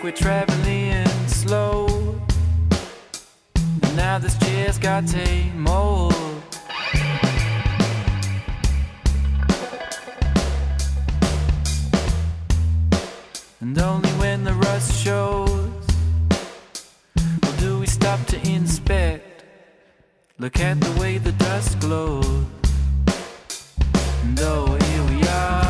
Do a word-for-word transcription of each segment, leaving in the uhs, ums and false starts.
like we're traveling slow, and now this chair's got a mold. And only when the rust shows, well, do we stop to inspect. Look at the way the dust glows. And oh, here we are.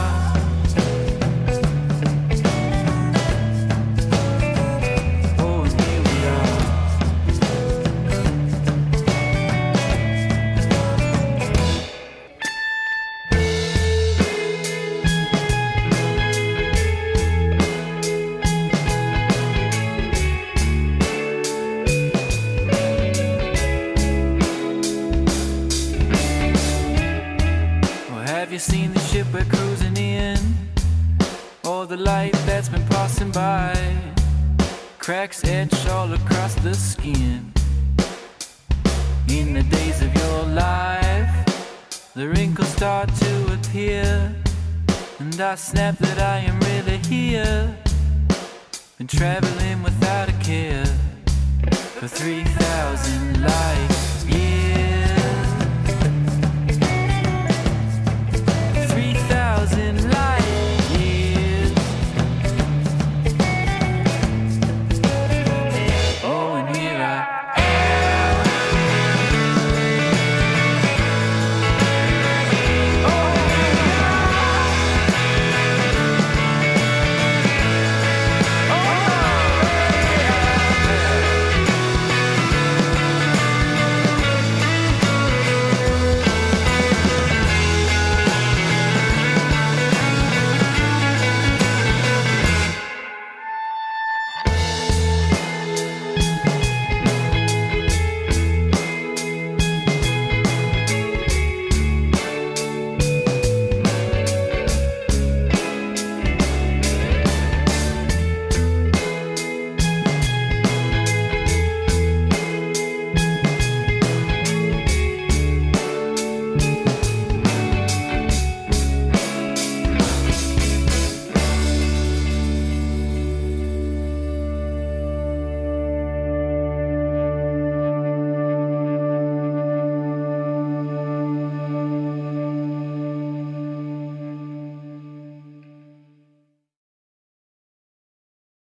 Have you seen the ship we're cruising in? Or the light that's been passing by? Cracks etch all across the skin. In the days of your life, the wrinkles start to appear, and I snap that I am really here. Been traveling without a care for three thousand lives.